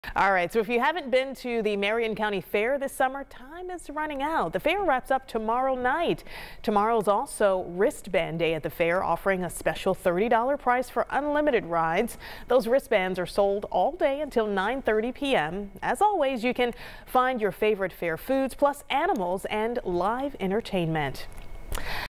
All right, so if you haven't been to the Marion County Fair this summer, time is running out. The fair wraps up tomorrow night. Tomorrow's also wristband day at the fair, offering a special $30 price for unlimited rides. Those wristbands are sold all day until 9:30 p.m. As always, you can find your favorite fair foods plus animals and live entertainment.